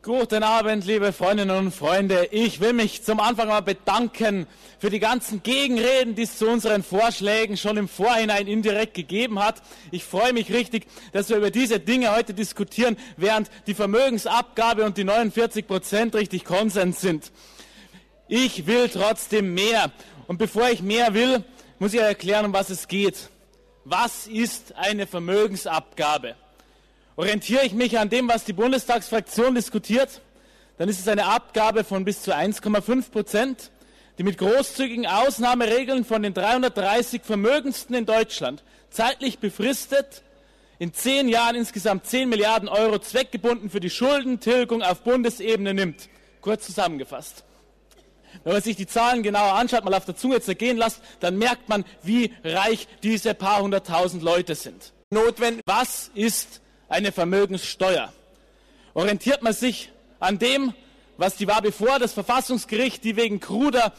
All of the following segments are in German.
Guten Abend, liebe Freundinnen und Freunde. Ich will mich zum Anfang mal bedanken für die ganzen Gegenreden, die es zu unseren Vorschlägen schon im Vorhinein indirekt gegeben hat. Ich freue mich richtig, dass wir über diese Dinge heute diskutieren, während die Vermögensabgabe und die 49% richtig Konsens sind. Ich will trotzdem mehr. Und bevor ich mehr will, muss ich erklären, um was es geht. Was ist eine Vermögensabgabe? Orientiere ich mich an dem, was die Bundestagsfraktion diskutiert, dann ist es eine Abgabe von bis zu 1,5%, die mit großzügigen Ausnahmeregeln von den 330 Vermögendsten in Deutschland zeitlich befristet in 10 Jahren insgesamt 10 Milliarden Euro zweckgebunden für die Schuldentilgung auf Bundesebene nimmt. Kurz zusammengefasst. Wenn man sich die Zahlen genauer anschaut, mal auf der Zunge zergehen lässt, dann merkt man, wie reich diese paar hunderttausend Leute sind. Notwendig. Was ist eine Vermögenssteuer? Orientiert man sich an dem, was die war, bevor das Verfassungsgericht die wegen kruder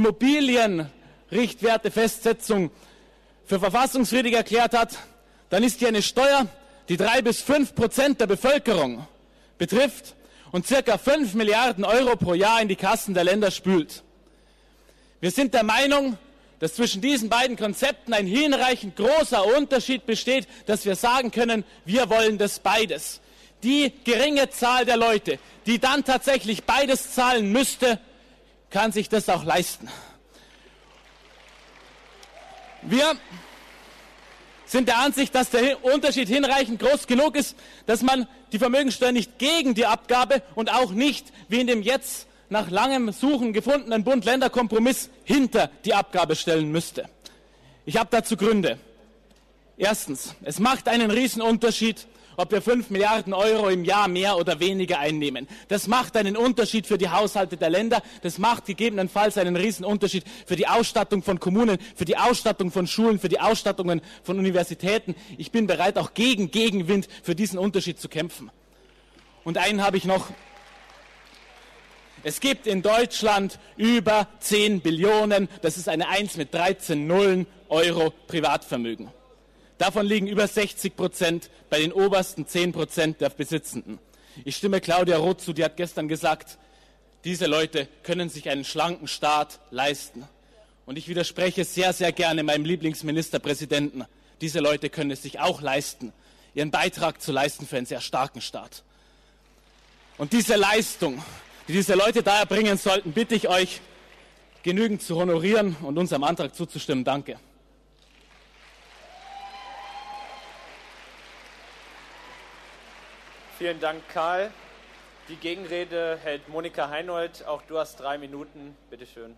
Immobilienrichtwertefestsetzung für verfassungswidrig erklärt hat, dann ist die eine Steuer, die 3 bis 5% der Bevölkerung betrifft und circa 5 Milliarden Euro pro Jahr in die Kassen der Länder spült. Wir sind der Meinung, dass zwischen diesen beiden Konzepten ein hinreichend großer Unterschied besteht, dass wir sagen können, wir wollen das beides. Die geringe Zahl der Leute, die dann tatsächlich beides zahlen müsste, kann sich das auch leisten. Wir sind der Ansicht, dass der Unterschied hinreichend groß genug ist, dass man die Vermögensteuer nicht gegen die Abgabe und auch nicht, wie in dem jetzt nach langem Suchen gefundenen Bund-Länder-Kompromiss, hinter die Abgabe stellen müsste. Ich habe dazu Gründe. Erstens, es macht einen Riesenunterschied, ob wir 5 Milliarden Euro im Jahr mehr oder weniger einnehmen. Das macht einen Unterschied für die Haushalte der Länder. Das macht gegebenenfalls einen Riesenunterschied für die Ausstattung von Kommunen, für die Ausstattung von Schulen, für die Ausstattungen von Universitäten. Ich bin bereit, auch gegen Gegenwind für diesen Unterschied zu kämpfen. Und einen habe ich noch. Es gibt in Deutschland über 10 Billionen, das ist eine 1 mit 13 Nullen, Euro Privatvermögen. Davon liegen über 60% bei den obersten 10% der Besitzenden. Ich stimme Claudia Roth zu, die hat gestern gesagt, diese Leute können sich einen schlanken Staat leisten. Und ich widerspreche sehr, sehr gerne meinem Lieblingsministerpräsidenten. Diese Leute können es sich auch leisten, ihren Beitrag zu leisten für einen sehr starken Staat. Und diese Leistung, die diese Leute da erbringen sollten, bitte ich euch, genügend zu honorieren und unserem Antrag zuzustimmen. Danke. Vielen Dank, Karl. Die Gegenrede hält Monika Heinold. Auch du hast 3 Minuten. Bitte schön.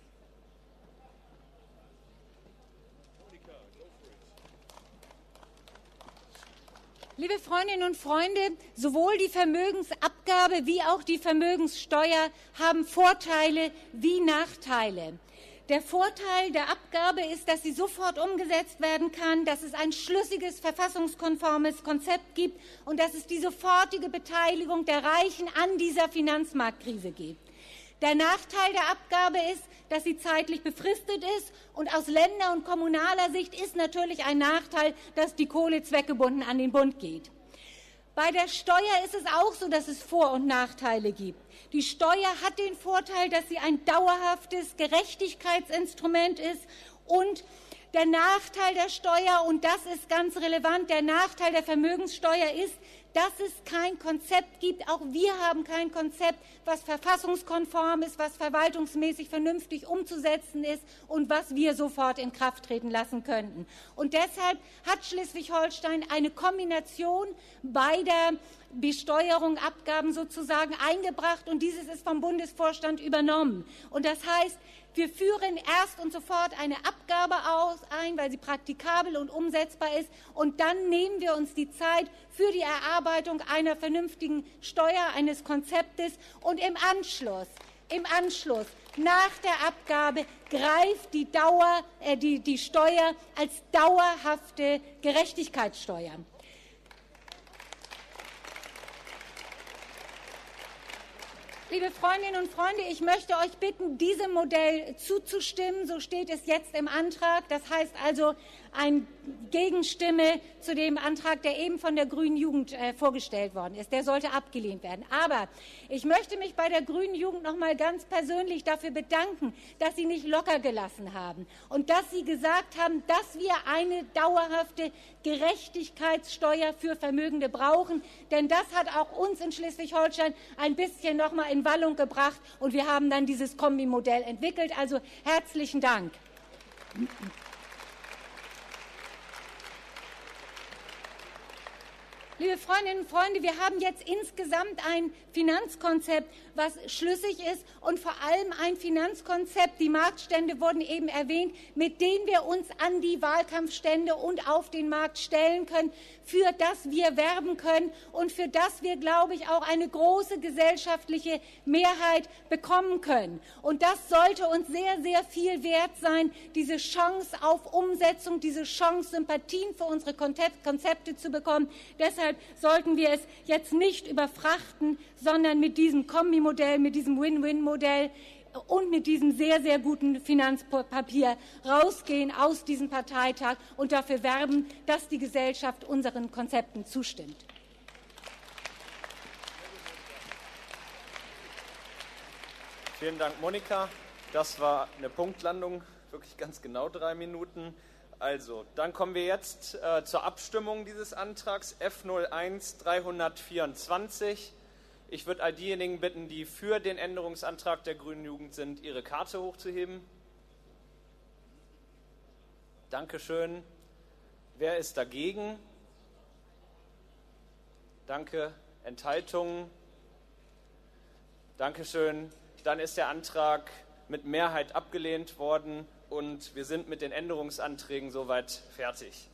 Liebe Freundinnen und Freunde, sowohl die Vermögensabgabe wie auch die Vermögenssteuer haben Vorteile wie Nachteile. Der Vorteil der Abgabe ist, dass sie sofort umgesetzt werden kann, dass es ein schlüssiges, verfassungskonformes Konzept gibt und dass es die sofortige Beteiligung der Reichen an dieser Finanzmarktkrise gibt. Der Nachteil der Abgabe ist, dass sie zeitlich befristet ist und aus Länder- und kommunaler Sicht ist natürlich ein Nachteil, dass die Kohle zweckgebunden an den Bund geht. Bei der Steuer ist es auch so, dass es Vor- und Nachteile gibt. Die Steuer hat den Vorteil, dass sie ein dauerhaftes Gerechtigkeitsinstrument ist und der Nachteil der Steuer, und das ist ganz relevant, der Nachteil der Vermögenssteuer ist, dass es kein Konzept gibt, auch wir haben kein Konzept, was verfassungskonform ist, was verwaltungsmäßig vernünftig umzusetzen ist und was wir sofort in Kraft treten lassen könnten. Und deshalb hat Schleswig-Holstein eine Kombination beider Besteuerung, Abgaben sozusagen eingebracht und dieses ist vom Bundesvorstand übernommen. Und das heißt, wir führen erst und sofort eine Abgabe ein, weil sie praktikabel und umsetzbar ist. Und dann nehmen wir uns die Zeit für die Erarbeitung einer vernünftigen Steuer, eines Konzeptes. Und im Anschluss, nach der Abgabe, greift die Steuer als dauerhafte Gerechtigkeitssteuer. Liebe Freundinnen und Freunde, ich möchte euch bitten, diesem Modell zuzustimmen. So steht es jetzt im Antrag. Das heißt also ein Gegenstimme zu dem Antrag, der eben von der Grünen Jugend vorgestellt worden ist. Der sollte abgelehnt werden. Aber ich möchte mich bei der Grünen Jugend noch mal ganz persönlich dafür bedanken, dass Sie nicht locker gelassen haben und dass Sie gesagt haben, dass wir eine dauerhafte Gerechtigkeitssteuer für Vermögende brauchen. Denn das hat auch uns in Schleswig-Holstein ein bisschen noch mal in Wallung gebracht. Und wir haben dann dieses Kombimodell entwickelt. Also herzlichen Dank. Liebe Freundinnen und Freunde, wir haben jetzt insgesamt ein Finanzkonzept, was schlüssig ist und vor allem ein Finanzkonzept, die Marktstände wurden eben erwähnt, mit denen wir uns an die Wahlkampfstände und auf den Markt stellen können, für das wir werben können und für das wir, glaube ich, auch eine große gesellschaftliche Mehrheit bekommen können. Und das sollte uns sehr, sehr viel wert sein, diese Chance auf Umsetzung, diese Chance, Sympathien für unsere Konzepte zu bekommen. Deshalb sollten wir es jetzt nicht überfrachten, sondern mit diesem Kombimodell, mit diesem Win-Win-Modell und mit diesem sehr, sehr guten Finanzpapier rausgehen aus diesem Parteitag und dafür werben, dass die Gesellschaft unseren Konzepten zustimmt. Vielen Dank, Monika. Das war eine Punktlandung, wirklich ganz genau 3 Minuten. Also, dann kommen wir jetzt zur Abstimmung dieses Antrags F01 324. Ich würde all diejenigen bitten, die für den Änderungsantrag der Grünen Jugend sind, ihre Karte hochzuheben. Dankeschön. Wer ist dagegen? Danke. Enthaltungen? Dankeschön. Dann ist der Antrag mit Mehrheit abgelehnt worden und wir sind mit den Änderungsanträgen soweit fertig.